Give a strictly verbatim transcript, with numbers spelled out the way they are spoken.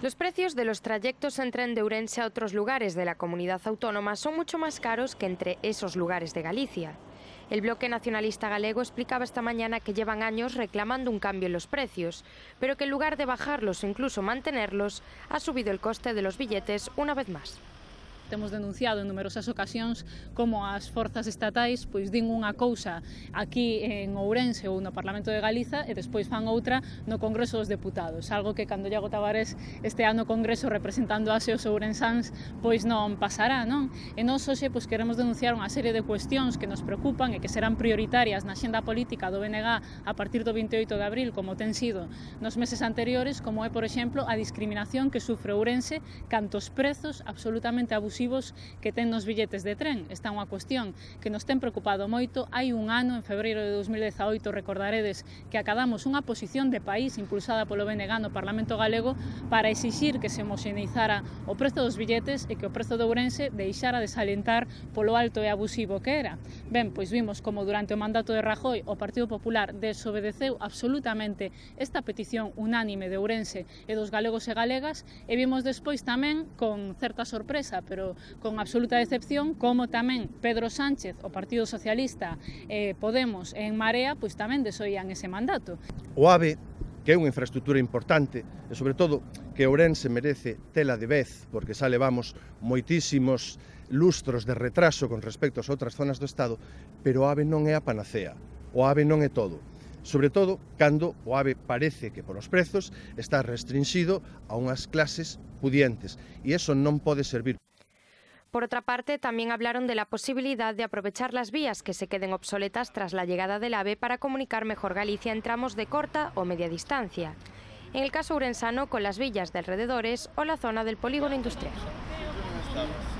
Los precios de los trayectos en tren de Ourense a otros lugares de la comunidad autónoma son mucho más caros que entre esos lugares de Galicia. El Bloque Nacionalista Galego explicaba esta mañana que llevan años reclamando un cambio en los precios, pero que en lugar de bajarlos o incluso mantenerlos, ha subido el coste de los billetes una vez más. Temos denunciado en numerosas ocasións como as forzas estatais pois din unha cousa aquí en Ourense ou no Parlamento de Galiza e despois fan outra no Congreso dos Deputados, algo que cando Iago Tavares este ano no Congreso representando a os ourensáns pois non pasará, non? E nós hoxe pois queremos denunciar unha serie de cuestións que nos preocupan e que serán prioritarias na axenda política do B N G a partir do vinte e oito de abril, como ten sido nos meses anteriores, como é, por exemplo, a discriminación que sufre Ourense cantos prezos absolutamente abusivos que ten nos billetes de tren. Esta é unha cuestión que nos ten preocupado moito. Hai un ano, en febreiro de dos mil dezaoito, recordaredes que acadamos unha posición de país impulsada polo B N G no Parlamento Galego para exixir que se homoxeneizara o prezo dos billetes e que o prezo de Ourense deixara de salientar polo alto e abusivo que era. Ben, pois vimos como durante o mandato de Rajoy o Partido Popular desobedeceu absolutamente esta petición unánime de Ourense e dos galegos e galegas, e vimos despois tamén, con certa sorpresa, pero con absoluta decepción, como tamén Pedro Sánchez, o Partido Socialista, eh, Podemos e En Marea, pois tamén desoían ese mandato. O AVE, que é unha infraestructura importante, e sobre todo que Ourense merece tela de vez, porque xa levamos moitísimos lustros de retraso con respecto ás outras zonas do Estado, pero o AVE non é a panacea, o AVE non é todo. Sobre todo cando o AVE parece que polos prezos está restringido a unhas clases pudientes, e iso non pode servir. Por otra parte, también hablaron de la posibilidad de aprovechar las vías que se queden obsoletas tras la llegada del AVE para comunicar mejor Galicia en tramos de corta o media distancia. En el caso ourensano, con las villas de alrededores o la zona del polígono industrial.